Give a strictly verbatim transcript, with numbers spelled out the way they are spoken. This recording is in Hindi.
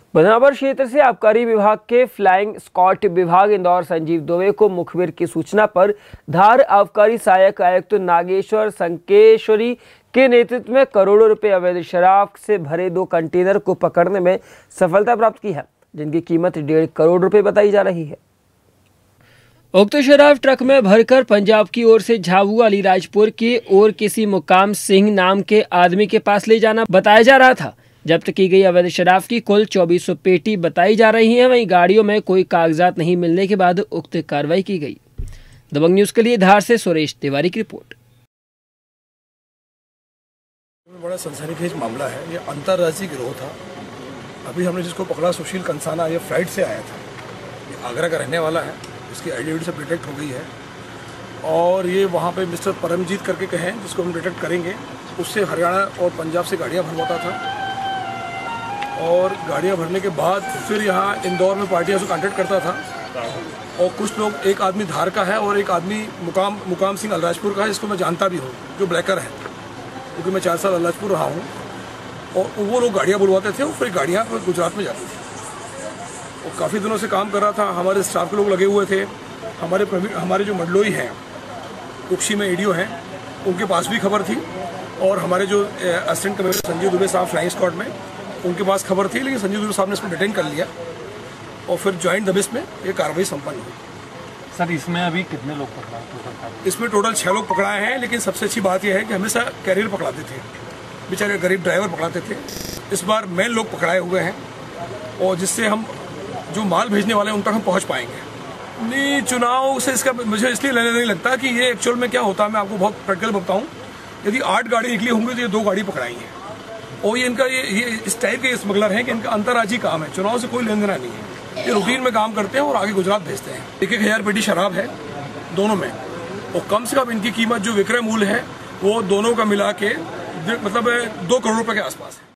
बदनावर क्षेत्र से आबकारी विभाग के फ्लाइंग स्क्वाड विभाग इंदौर संजीव दुबे को मुखबिर की सूचना पर धार आबकारी सहायक आयुक्त तो नागेश्वर संकेश्वरी के नेतृत्व में करोड़ों रुपए अवैध शराब से भरे दो कंटेनर को पकड़ने में सफलता प्राप्त की है, जिनकी कीमत डेढ़ करोड़ रुपए बताई जा रही है। उक्त शराब ट्रक में भरकर पंजाब की ओर से झाबुआ अलीराजपुर की ओर किसी मुकाम सिंह नाम के आदमी के पास ले जाना बताया जा रहा था। जब्त की गई अवैध शराब की कुल चौबीस सौ पेटी बताई जा रही है। वहीं गाड़ियों में कोई कागजात नहीं मिलने के बाद उक्त कार्रवाई की गई। दबंग न्यूज के लिए धार से सुरेश तिवारी की रिपोर्ट। बड़ा सनसनीखेज मामला है। ये अंतर्राज्यीय गिरोह था। अभी हमने जिसको पकड़ा सुशील कंसाना, ये फ्लाइट से आया था। ये आगरा का रहने वाला है। इसकी आइडेंटिटी सब डिटेक्ट हो गई है और ये वहाँ पे मिस्टर परमजीत करके कहें, जिसको हम डिटेक्ट करेंगे, उससे हरियाणा और पंजाब से गाड़ियाँ भरवाता था और गाड़ियाँ भरने के बाद फिर यहाँ इंदौर में पार्टियों से कॉन्टेक्ट करता था। और कुछ लोग, एक आदमी धार का है और एक आदमी मुकाम मुकाम सिंह अलीराजपुर का है, जिसको मैं जानता भी हूँ, जो ब्लैकर है, क्योंकि मैं चार साल अलीराजपुर रहा हूँ। और वो लोग गाड़ियाँ बुलवाते थे और फिर गाड़ियाँ गुजरात में जाती थी। वो काफ़ी दिनों से काम कर रहा था। हमारे स्टाफ के लोग लगे हुए थे। हमारे हमारे जो मंडलोई हैं, कुक्षी में एडीओ हैं, उनके पास भी खबर थी और हमारे जो असिस्टेंट कमिश्नर संजीव दुबे साहब फ्लाइंग स्क्वाड में, उनके पास खबर थी। लेकिन संजीव दुबे साहब ने इसको डिटेन कर लिया और फिर ज्वाइंट दबिश में ये कार्रवाई संपन्न हुई। सर, इसमें अभी कितने लोग पकड़ा? इसमें टोटल छः लोग पकड़ाए हैं। लेकिन सबसे अच्छी बात यह है कि हमेशा कैरियर पकड़ाते थे, बेचारे गरीब ड्राइवर पकड़ाते थे। इस बार मेन लोग पकड़ाए हुए हैं और जिससे हम जो माल भेजने वाले हैं उन तक हम पहुंच पाएंगे। नहीं, चुनाव से इसका मुझे इसलिए लेने नहीं लगता कि ये एक्चुअल में क्या होता है। मैं आपको बहुत प्रैक्टिकल बताऊं, यदि आठ गाड़ी निकली होंगी तो ये दो गाड़ी पकड़ाई है। और ये इनका ये, ये इस टाइप के स्मगलर हैं कि इनका अंतर्राज्यीय काम है। चुनाव से कोई लेन देना नहीं है। ये रूटीन में काम करते हैं और आगे गुजरात भेजते हैं। एक एक हजार पेटी शराब है दोनों में और कम से कम इनकी कीमत जो विक्रय मूल्य है वो दोनों का मिला के मतलब दो करोड़ रुपए के आसपास है।